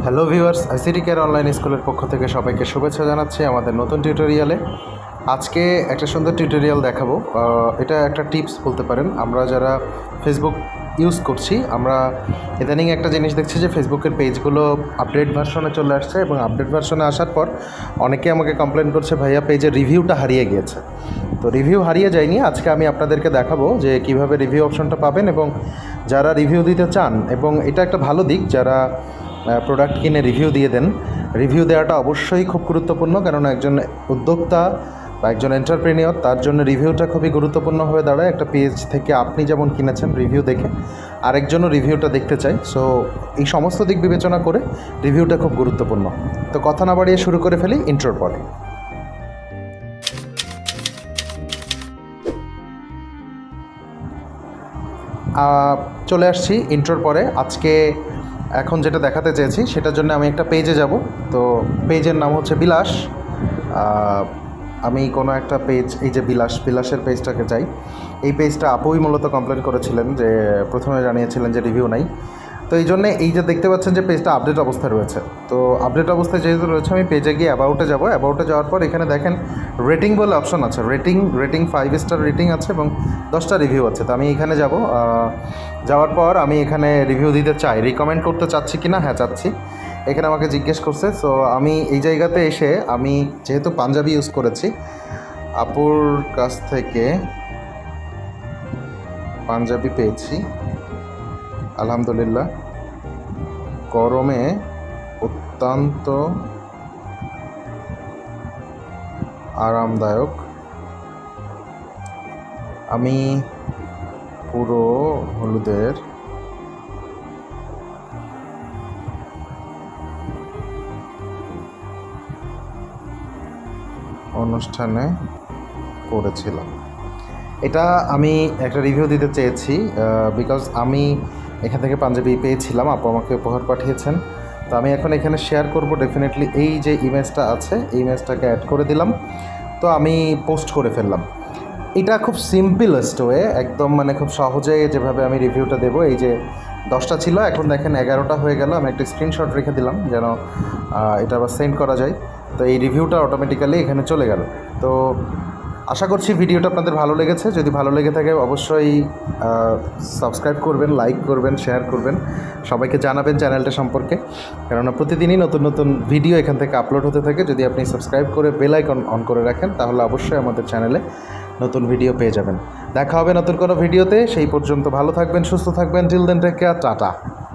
Hello viewers, ICT care online স্কুলের পক্ষ থেকে সবাইকে শুভেচ্ছা জানাচ্ছি আমাদের নতুন টিউটোরিয়ালে। আজকে একটা সুন্দর টিউটোরিয়াল দেখাবো। এটা একটা টিপস বলতে পারেন। আমরা যারা ফেসবুক ইউজ করছি, আমরা ইদানিং একটা জিনিস দেখছি যে ফেসবুকের পেজগুলো আপডেট ভার্সনে চলে আসছে এবং আপডেট ভার্সনে আসার পর অনেকে আমাকে কমপ্লেন করছে, ভাইয়া পেজের রিভিউটা হারিয়ে গিয়েছে। তো রিভিউ হারিয়ে যায়নি, আজকে আমি আপনাদেরকে দেখাবো যে কিভাবে রিভিউ অপশনটা পাবেন এবং যারা রিভিউ দিতে চান, এবং এটা একটা ভালো দিক, যারা প্রোডাক্ট কিনে রিভিউ দিয়ে দেন। রিভিউ দেওয়াটা অবশ্যই খুব গুরুত্বপূর্ণ, কারণ একজন উদ্যোক্তা বা একজন এন্টারপ্রেনিয়র, তার জন্য রিভিউটা খুবই গুরুত্বপূর্ণ হয়ে দাঁড়ায়। একটা পেজ থেকে আপনি যেমন কিনেছেন রিভিউ দেখে, আরেকজনও রিভিউটা দেখতে চাই। সো এই সমস্ত দিক বিবেচনা করে রিভিউটা খুব গুরুত্বপূর্ণ। তো কথা না বাড়িয়ে শুরু করে ফেলি ইন্ট্রোর পরে। চলে আসছি ইন্ট্রোর পরে। আজকে এখন যেটা দেখাতে চেয়েছি সেটার জন্য আমি একটা পেজে যাব। তো পেজের নাম হচ্ছে বিলাস। আমি কোনো একটা পেজ, এই যে বিলাসের পেজটাকে চাই। এই পেজটা আপুই মূলত কমপ্লেন করেছিলেন, যে প্রথমে জানিয়েছিলেন যে রিভিউ নাই। তো এই জন্যে এই যে দেখতে পাচ্ছেন যে পেজটা আপডেট অবস্থায় রয়েছে। তো আপডেট অবস্থায় যেহেতু রয়েছে, আমি পেজে গিয়ে অ্যাবাউটে যাব। অ্যাবাউটে যাওয়ার পর এখানে দেখেন রেটিং বলে অপশন আছে। রেটিং 5 স্টার রেটিং আছে এবং 10টা রিভিউ আছে। তো আমি এখানে যাব। যাওয়ার পর আমি এখানে রিভিউ দিতে চাই, রিকমেন্ড করতে চাচ্ছি কি না। হ্যাঁ, চাচ্ছি। এখানে আমাকে জিজ্ঞেস করছে। সো আমি এই জায়গাতে এসে, আমি যেহেতু পাঞ্জাবি ইউজ করেছি, আপুর কাছ থেকে পাঞ্জাবি পেয়েছি আলহামদুলিল্লাহ। গরমে অত্যন্ত আরামদায়ক। আমি পুরো হলুদের অনুষ্ঠানে পড়েছিলাম। এটা আমি একটা রিভিউ দিতে চেয়েছি, বিকজ আমি এখান থেকে পাঞ্জাবি পেয়েছিলাম, আপু আমাকে উপহার পাঠিয়েছেন। তো আমি এখন এখানে শেয়ার করব ডেফিনেটলি। এই যে ইমেজটা আছে, এই ইমেজটাকে অ্যাড করে দিলাম। তো আমি পোস্ট করে ফেললাম। এটা খুব সিম্পলেস্ট ওয়ে, একদম মানে খুব সহজে যেভাবে আমি রিভিউটা দেবো। এই যে 10টা ছিল, এখন দেখেন 11টা হয়ে গেল। আমি একটা স্ক্রিনশট রেখে দিলাম যেন এটা আবার সেন্ড করা যায়। তো এই রিভিউটা অটোমেটিক্যালি এখানে চলে গেল। তো আশা করছি ভিডিওটা আপনাদের ভালো লেগেছে। যদি ভালো লেগে থাকে অবশ্যই সাবস্ক্রাইব করবেন, লাইক করবেন, শেয়ার করবেন, সবাইকে জানাবেন চ্যানেলটা সম্পর্কে, কেননা প্রতিদিনই নতুন নতুন ভিডিও এখান থেকে আপলোড হতে থাকে। যদি আপনি সাবস্ক্রাইব করে বেল আইকন অন করে রাখেন, তাহলে অবশ্যই আমাদের চ্যানেলে নতুন ভিডিও পেয়ে যাবেন। দেখা হবে নতুন কোনো ভিডিওতে। সেই পর্যন্ত ভালো থাকবেন, সুস্থ থাকবেন। Till then take care, tata.